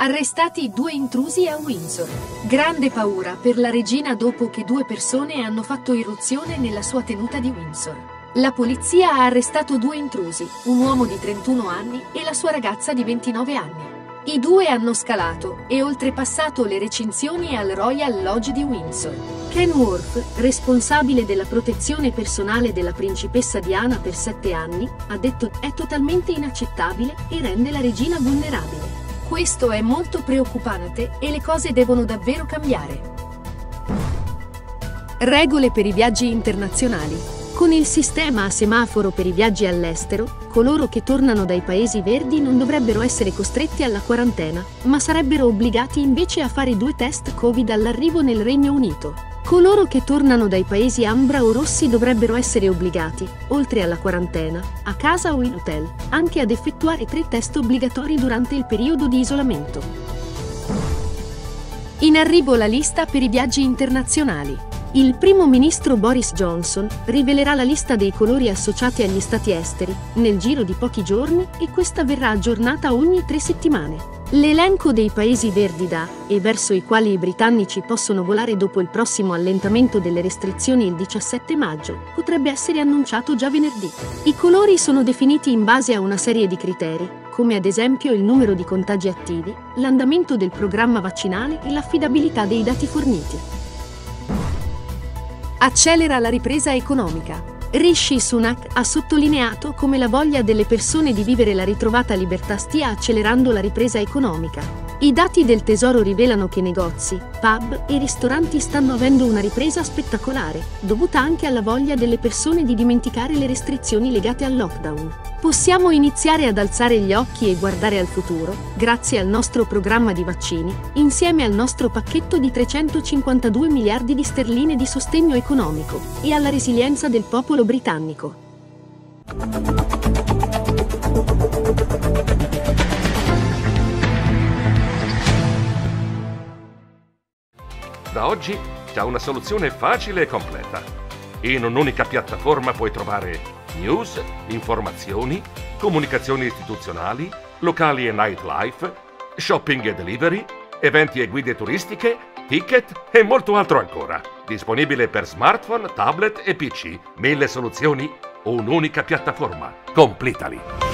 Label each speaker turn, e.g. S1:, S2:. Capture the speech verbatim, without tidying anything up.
S1: Arrestati due intrusi a Windsor. Grande paura per la regina dopo che due persone hanno fatto irruzione nella sua tenuta di Windsor. La polizia ha arrestato due intrusi, un uomo di trentuno anni e la sua ragazza di ventinove anni. I due hanno scalato e oltrepassato le recinzioni al Royal Lodge di Windsor. Ken Worth, responsabile della protezione personale della principessa Diana per sette anni, ha detto: "È totalmente inaccettabile e rende la regina vulnerabile. Questo è molto preoccupante e le cose devono davvero cambiare." Regole per i viaggi internazionali. Con il sistema a semaforo per i viaggi all'estero, coloro che tornano dai paesi verdi non dovrebbero essere costretti alla quarantena, ma sarebbero obbligati invece a fare due test Covid all'arrivo nel Regno Unito. Coloro che tornano dai paesi ambra o rossi dovrebbero essere obbligati, oltre alla quarantena, a casa o in hotel, anche ad effettuare tre test obbligatori durante il periodo di isolamento. In arrivo la lista per i viaggi internazionali. Il primo ministro Boris Johnson rivelerà la lista dei colori associati agli stati esteri nel giro di pochi giorni e questa verrà aggiornata ogni tre settimane. L'elenco dei paesi verdi da e verso i quali i britannici possono volare dopo il prossimo allentamento delle restrizioni il diciassette maggio potrebbe essere annunciato già venerdì. I colori sono definiti in base a una serie di criteri, come ad esempio il numero di contagi attivi, l'andamento del programma vaccinale e l'affidabilità dei dati forniti. Accelera la ripresa economica. Rishi Sunak ha sottolineato come la voglia delle persone di vivere la ritrovata libertà stia accelerando la ripresa economica. I dati del Tesoro rivelano che negozi, pub e ristoranti stanno avendo una ripresa spettacolare, dovuta anche alla voglia delle persone di dimenticare le restrizioni legate al lockdown. Possiamo iniziare ad alzare gli occhi e guardare al futuro, grazie al nostro programma di vaccini, insieme al nostro pacchetto di trecentocinquantadue miliardi di sterline di sostegno economico, e alla resilienza del popolo britannico.
S2: Da oggi c'è una soluzione facile e completa. In un'unica piattaforma puoi trovare news, informazioni, comunicazioni istituzionali, locali e nightlife, shopping e delivery, eventi e guide turistiche, ticket e molto altro ancora. Disponibile per smartphone, tablet e P C. Mille soluzioni, un'unica piattaforma. Completali.